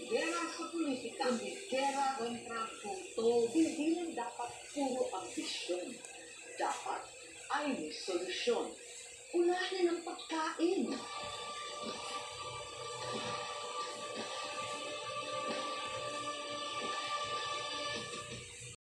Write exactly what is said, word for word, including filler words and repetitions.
gera sa politika, kundi gera kontra puto. Hindi lang dapat puro ambisyon. Dapat ay may solusyon. Unahin ang pagkain.